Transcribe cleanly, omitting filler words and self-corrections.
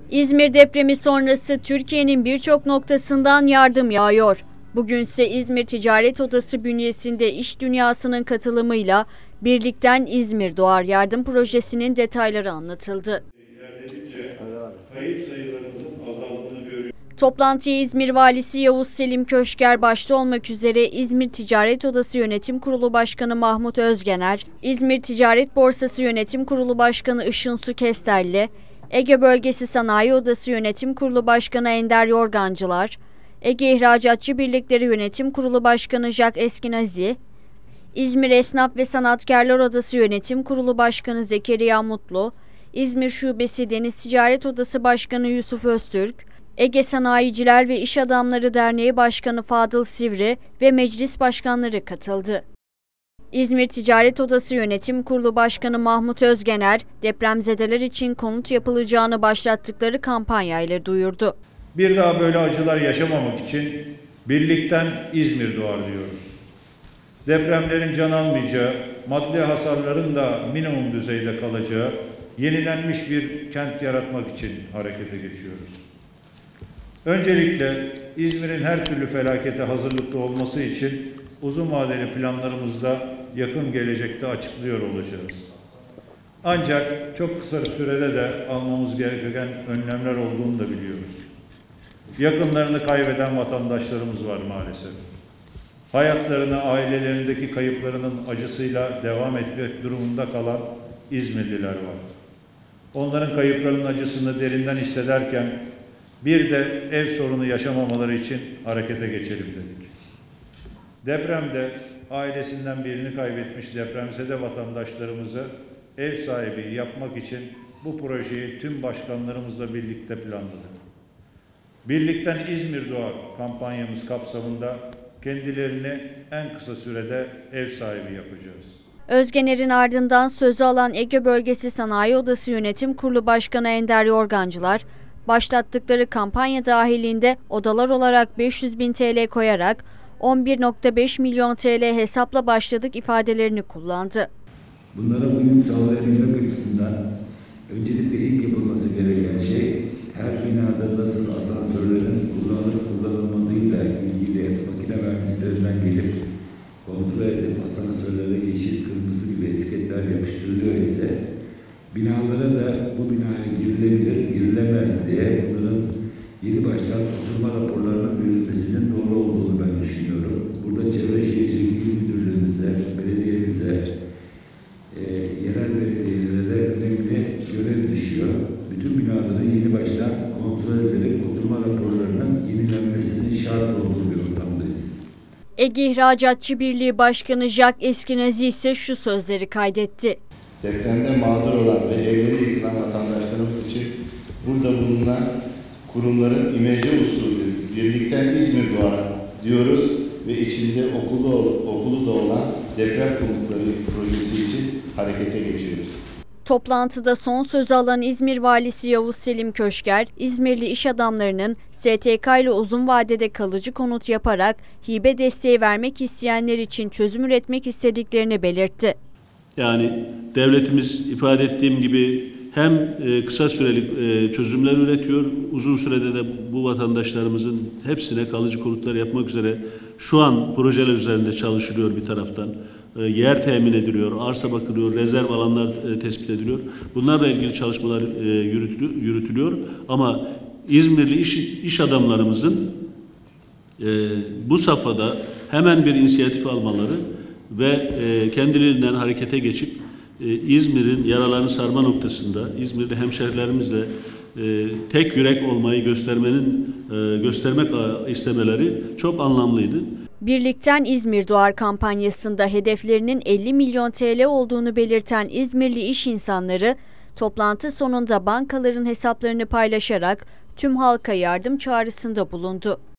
İzmir depremi sonrası Türkiye'nin birçok noktasından yardım yağıyor. Bugünse İzmir Ticaret Odası bünyesinde iş dünyasının katılımıyla Birlikten İzmir Doğar Yardım Projesi'nin detayları anlatıldı. Toplantıya İzmir Valisi Yavuz Selim Köşker başta olmak üzere İzmir Ticaret Odası Yönetim Kurulu Başkanı Mahmut Özgener, İzmir Ticaret Borsası Yönetim Kurulu Başkanı Işınsu Kestelli, Ege Bölgesi Sanayi Odası Yönetim Kurulu Başkanı Ender Yorgancılar, Ege İhracatçı Birlikleri Yönetim Kurulu Başkanı Jack Eskinazi, İzmir Esnaf ve Sanatkarlar Odası Yönetim Kurulu Başkanı Zekeriya Mutlu, İzmir Şubesi Deniz Ticaret Odası Başkanı Yusuf Öztürk, Ege Sanayiciler ve İş Adamları Derneği Başkanı Fadıl Sivri ve meclis başkanları katıldı. İzmir Ticaret Odası Yönetim Kurulu Başkanı Mahmut Özgener, depremzedeler için konut yapılacağını başlattıkları kampanyayla duyurdu. Bir daha böyle acılar yaşamamak için birlikten İzmir doğar diyoruz. Depremlerin can almayacağı, maddi hasarların da minimum düzeyde kalacağı, yenilenmiş bir kent yaratmak için harekete geçiyoruz. Öncelikle İzmir'in her türlü felakete hazırlıklı olması için uzun vadeli planlarımızda yakın gelecekte açıklıyor olacağız. Ancak çok kısa sürede de almamız gereken önlemler olduğunu da biliyoruz. Yakınlarını kaybeden vatandaşlarımız var maalesef. Hayatlarını, ailelerindeki kayıplarının acısıyla devam etmek durumunda kalan İzmirliler var. Onların kayıplarının acısını derinden hissederken bir de ev sorunu yaşamamaları için harekete geçelim dedik. Depremde ailesinden birini kaybetmiş depremzede vatandaşlarımızı ev sahibi yapmak için bu projeyi tüm başkanlarımızla birlikte planladık. Birlikten İzmir Doğar kampanyamız kapsamında kendilerini en kısa sürede ev sahibi yapacağız. Özgener'in ardından sözü alan Ege Bölgesi Sanayi Odası Yönetim Kurulu Başkanı Ender Yorgancılar, başlattıkları kampanya dahilinde odalar olarak 500.000 TL koyarak 11,5 milyon TL hesapla başladık ifadelerini kullandı. Bunlara uyum sağlayabilmek açısından öncelikle ilk yapılması gereken şey her binada nasıl asansörlerin kullanılıp kullanılmadığıyla ilgili makine mühendislerinden gelip kontrol edip asansörlere yeşil, kırmızı gibi etiketler yapıştırılıyor ise binalara da bu binaya girilebilir, girilemez diye bunların yeni baştan oturma raporlarının verilmesinin doğru olduğunu ben düşünüyorum. Burada Çevre Şehircilik İl Müdürlüğümüze, belediyemize, yerel belediyelere önemli görev düşüyor. Bütün binaların yeni baştan kontrol edilerek oturma raporlarının yenilenmesinin şart olduğu bir ortamdayız. Ege İhracatçı Birliği Başkanı Jack Eskinazi ise şu sözleri kaydetti. Depremde mağdur olan ve evleri yıkılan vatandaşlarımız için burada bulunan kurumların imece usulü birlikten İzmir Doğar diyoruz ve içinde okulu da olan deprem konutları projesi için harekete geçiyoruz. Toplantıda son sözü alan İzmir Valisi Yavuz Selim Köşker, İzmirli iş adamlarının STK ile uzun vadede kalıcı konut yaparak hibe desteği vermek isteyenler için çözüm üretmek istediklerini belirtti. Yani devletimiz ifade ettiğim gibi hem kısa süreli çözümler üretiyor, uzun sürede de bu vatandaşlarımızın hepsine kalıcı konutlar yapmak üzere şu an projeler üzerinde çalışılıyor bir taraftan. Yer temin ediliyor, arsa bakılıyor, rezerv alanlar tespit ediliyor. Bunlarla ilgili çalışmalar yürütülüyor. Ama İzmirli iş adamlarımızın bu safhada hemen bir inisiyatif almaları ve kendiliğinden harekete geçip İzmir'in yaralarını sarma noktasında İzmirli hemşehrilerimizle tek yürek olmayı göstermek istemeleri çok anlamlıydı. Birlikten İzmir Doğar kampanyasında hedeflerinin 50 milyon TL olduğunu belirten İzmirli iş insanları toplantı sonunda bankaların hesaplarını paylaşarak tüm halka yardım çağrısında bulundu.